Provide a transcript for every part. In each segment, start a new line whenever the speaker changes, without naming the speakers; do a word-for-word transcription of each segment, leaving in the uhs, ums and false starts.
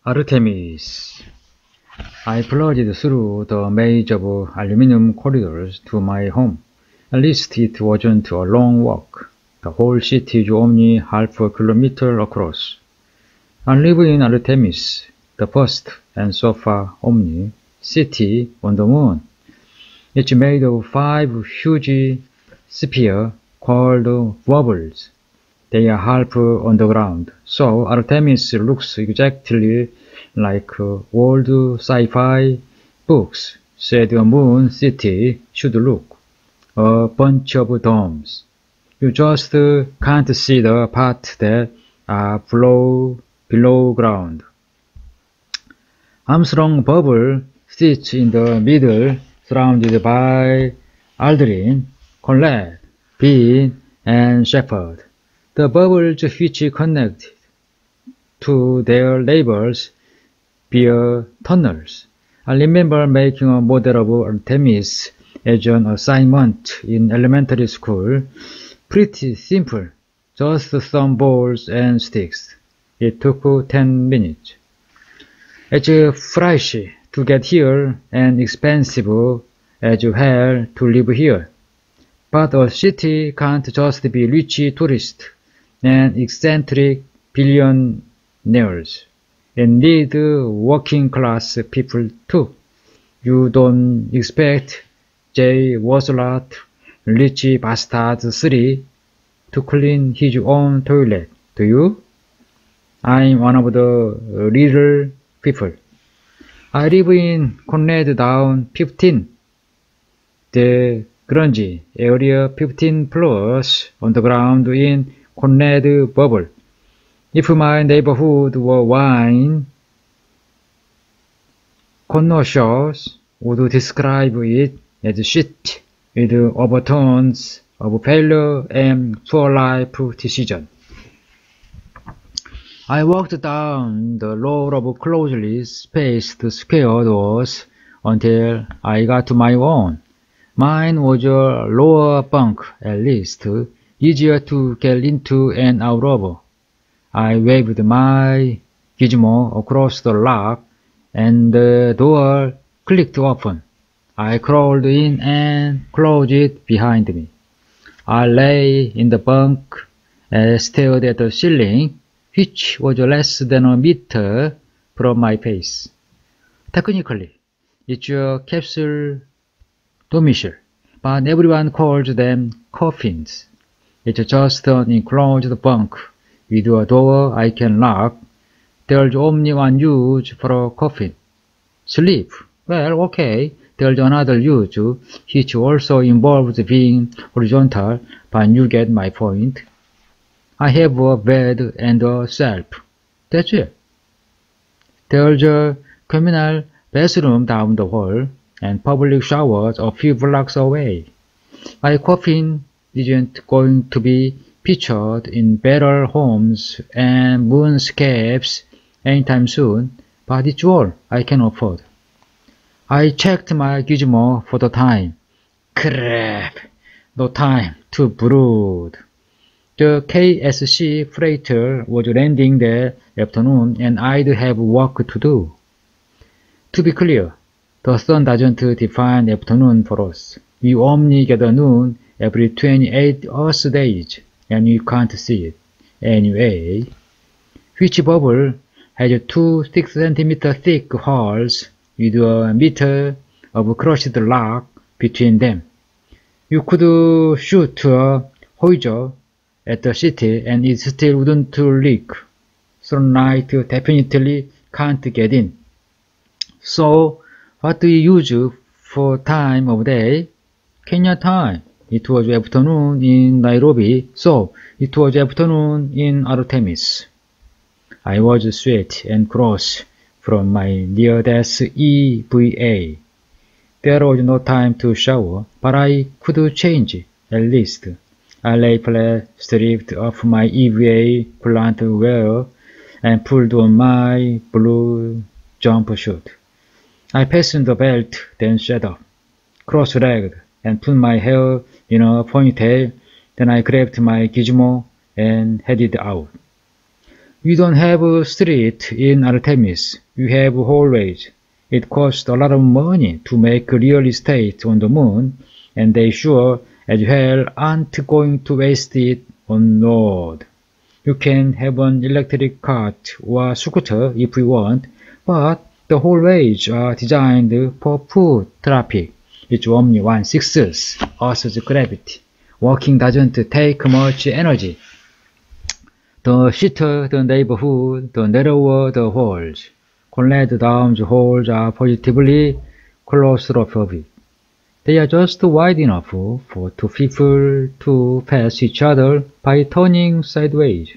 Artemis. I plunged through the maze of aluminum corridors to my home. At least it wasn't a long walk. The whole city is only half a kilometer across. I live in Artemis, the first and so far only city on the moon. It's made of five huge spheres called bubbles. They are half underground, so Artemis looks exactly like old sci-fi books said a moon city should look. A bunch of domes. You just can't see the parts that are below, below ground. Armstrong bubble sits in the middle, surrounded by Aldrin, Conrad, Bean, and Shepard. The bubbles which connect to their neighbors via tunnels. I remember making a model of Artemis as an assignment in elementary school. Pretty simple, just some balls and sticks. It took ten minutes. It's fresh to get here and expensive as hell to live here. But a city can't just be rich tourists and eccentric billionaires. It needs working class people too. You don't expect Jay Wozlot, rich bastard three, to clean his own toilet, do you? I'm one of the little people. I live in Conrad Down fifteen, the grungy area fifteen plus underground in Conrad Bubble. If my neighborhood were wine, connoisseurs would describe it as shit with overtones of failure and poor life decision. I walked down the row of closely spaced square doors until I got to my own. Mine was a lower bunk, at least, easier to get into and out of. I waved my gizmo across the lock, and the door clicked open. I crawled in and closed it behind me. I lay in the bunk and stared at the ceiling, which was less than a meter from my face. Technically, it's a capsule domicile, but everyone calls them coffins. It's just an enclosed bunk with a door I can lock. There's only one use for a coffin. Sleep. Well, okay. There's another use, which also involves being horizontal, but you get my point. I have a bed and a shelf. That's it. There's a communal bathroom down the hall, and public showers a few blocks away. My coffin isn't going to be featured in better homes and moonscapes anytime soon, but it's all I can afford. I checked my gizmo for the time. Crap! No time to brood. The K S C freighter was landing that afternoon and I'd have work to do. To be clear, the sun doesn't define afternoon for us. We only get a noon every twenty-eight Earth days, and we can't see it. Anyway, which bubble has two six centimeter thick holes with a meter of crushed rock between them. You could shoot a howitzer at the city and it still wouldn't leak. Sunlight definitely can't get in. So, what do you use for time of day? Kenya time. It was afternoon in Nairobi, so it was afternoon in Artemis. I was sweat and cross from my near-death E V A. There was no time to shower, but I could change, at least. I lay flat, stripped off my E V A plant wear, and pulled on my blue jumpsuit. I fastened the belt, then sat up, cross-legged, and put my hair in a ponytail. Then I grabbed my gizmo and headed out. We don't have a street in Artemis. We have hallways. It costs a lot of money to make real estate on the moon, and they sure as hell aren't going to waste it on road. You can have an electric cart or scooter if you want, but the hallways are designed for foot traffic. It's only one-sixth Earth's gravity. Walking doesn't take much energy. The shitter the neighborhood, the narrower the halls. Conrad Daum's halls are positively claustrophobic. They are just wide enough for two people to pass each other by turning sideways.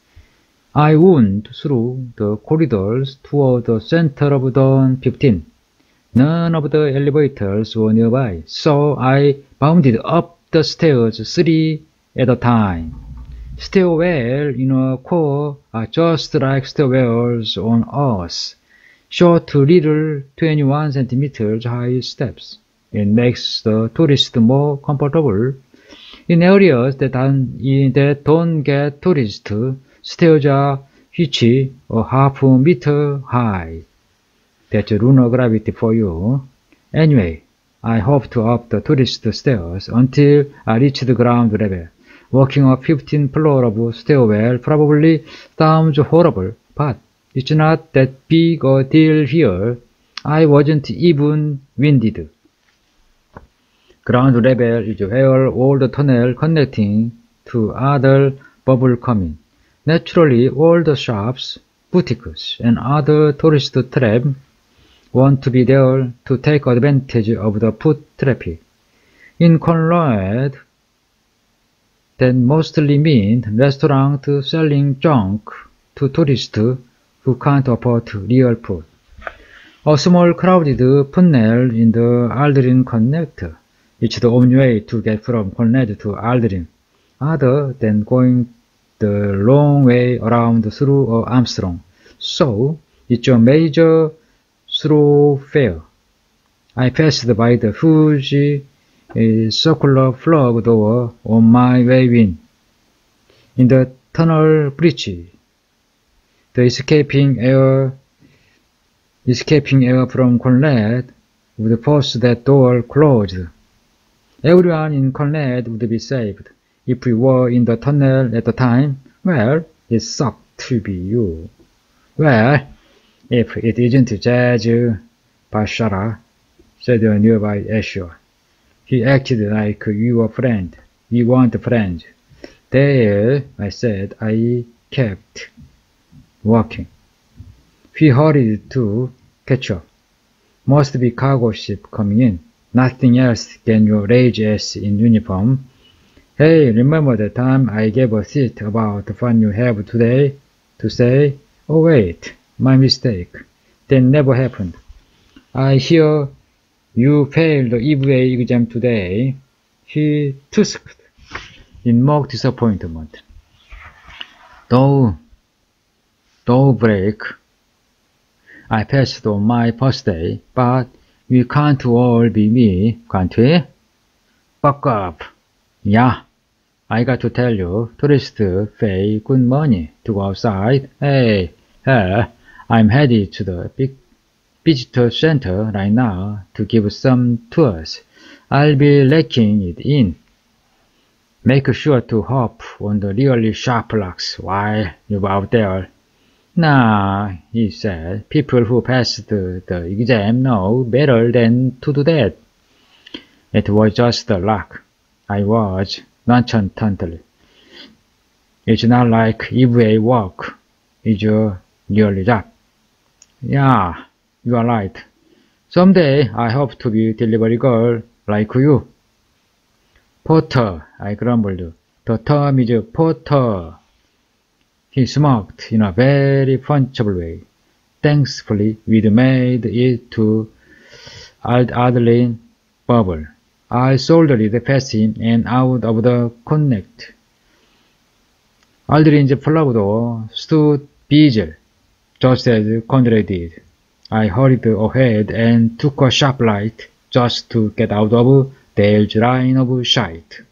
I wound through the corridors toward the center of Dawn fifteen. None of the elevators were nearby, so I bounded up the stairs three at a time. Stairwells in a core are just like stairwells on Earth. Short little twenty-one centimeters high steps. It makes the tourist more comfortable. In areas that, that don't get tourists, stairs are each a half meter high. That's lunar gravity for you. Anyway, I hope to up the tourist stairs until I reach the ground level. Walking up fifteenth floor of stairwell probably sounds horrible, but it's not that big a deal here. I wasn't even winded. Ground level is where all the tunnel connecting to other bubble come in. Naturally, all the shops, boutiques, and other tourist traps want to be there to take advantage of the foot traffic. In Conrad, that mostly means restaurants selling junk to tourists who can't afford real food. A small crowded tunnel in the Aldrin connector. It's the only way to get from Conrad to Aldrin, other than going the long way around through Armstrong. So, it's a major thoroughfare. I passed by the huge uh, circular flag door on my way in. In the tunnel breach, the escaping air, escaping air from Conrad would force that door closed. Everyone in Conrad would be saved. If we were in the tunnel at the time, well, it sucked to be you. Well, if it isn't Judge Bashara, said a nearby usher. He acted like your friend. We weren't friends. There, I said. I kept walking. He hurried to catch up. Must be cargo ship coming in. Nothing else can you rage ass in uniform. Hey, remember the time I gave a shit about the fun you have today? To say, oh wait, my mistake. That never happened. I hear you failed the E V A exam today. He tusked in mock disappointment. Don't, don't break. I passed on my first day, but we can't all be me, can't we? Fuck up. Yeah, I got to tell you, tourists pay good money to go outside. Hey, hey, I'm headed to the big visitor center right now to give some tours. I'll be lacking it in. Make sure to hop on the really sharp rocks while you're out there. Nah, he said, people who passed the, the exam know better than to do that. It was just a luck. I was nonchalantly. It's not like E V A work. It's a real job. Yeah, you are right. Someday I hope to be delivery girl like you. Porter, I grumbled. The term is porter. He smoked in a very punchable way. Thankfully, we'd made it to Aldrin bubble. I soldered past him and out of the connect. Aldrin's flag door stood busy, just as Conrad did. I hurried ahead and took a sharp right just to get out of Dale's line of sight.